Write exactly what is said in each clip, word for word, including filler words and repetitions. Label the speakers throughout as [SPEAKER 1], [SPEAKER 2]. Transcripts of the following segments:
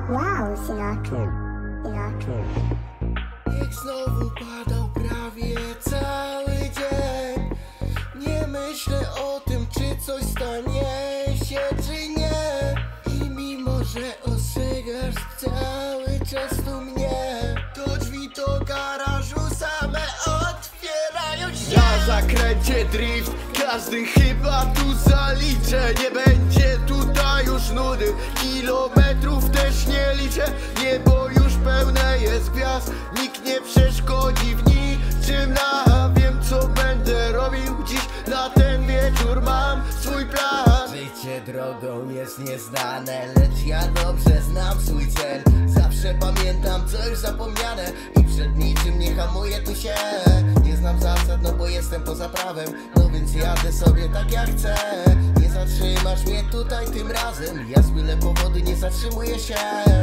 [SPEAKER 1] Wow, synak. Synak.
[SPEAKER 2] Niech znowu padał prawie cały dzień. Nie myślę o tym, czy coś stanie się, czy nie. I mimo, że ostrzegasz cały czas tu mnie, to drzwi do garażu same otwierają się.
[SPEAKER 3] Na zakręcie drift, każdy chyba tu zaliczę. Nie będzie tutaj już nudy, kilometrów też nie liczę. Niebo już pełne jest gwiazd, nikt nie przeszkodzi w niczym nam. Wiem, co będę robił dziś, na ten wieczór mam swój plan.
[SPEAKER 2] Życie drogą jest nieznane, lecz ja dobrze znam swój cel. Zawsze pamiętam, co już zapomniane i przed niczym nie hamuję tu się. Nie znam zasad, no bo jestem poza prawem, no więc jadę sobie tak jak chcę. Nie zatrzymasz mnie tutaj tym razem, ja z byle powodu nie zatrzymuję się.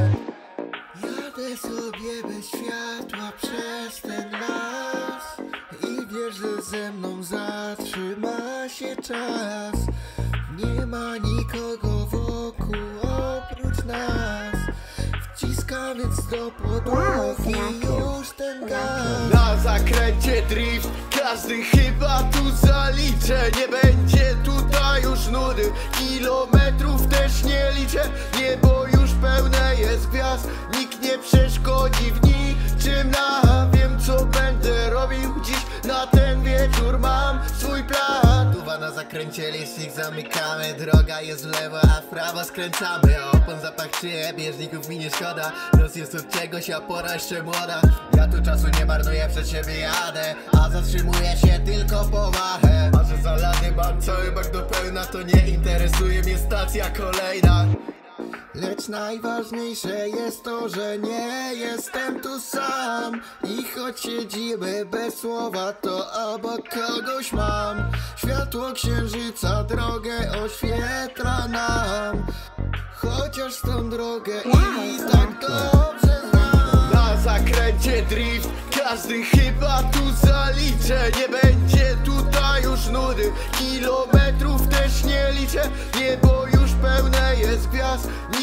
[SPEAKER 2] Jadę sobie bez światła przez ten las i wiesz, że ze mną zatrzyma się czas. Nie ma nikogo wokół oprócz nas. Wciskam więc do podłogi już ten gaz.
[SPEAKER 3] Na zakręcie drift, każdy chyba tu zaliczę. Nie będzie tutaj już nudy, kilometrów też nie liczę. Niebo już pełne jest gwiazd, nikt nie przeszkodzi w niczym nam. Wiem, co będę robił dziś, na ten wieczór mam swój plan.
[SPEAKER 2] Tuwa na zakręcie, licznik zamykamy, droga jest w lewo, a w prawo skręcamy. Opon zapach czyje, bieżników mi nie szkoda, los jest od czegoś, a pora jeszcze młoda. Ja tu czasu nie marnuję, przed siebie jadę, a zatrzymuję się tylko po wachę. A że zalany mam cały bak do pełna, to nie interesuje mnie stacja kolejna. Lecz najważniejsze jest to, że nie jestem tu sam. I choć siedzimy bez słowa, to obok kogoś mam. Światło księżyca drogę oświetla nam, chociaż tą drogę i tak dobrze znam.
[SPEAKER 3] Na zakręcie drift, każdy chyba tu zaliczę. Nie będzie tutaj już nudy, kilometrów też nie liczę. Niebo już pełne jest gwiazd,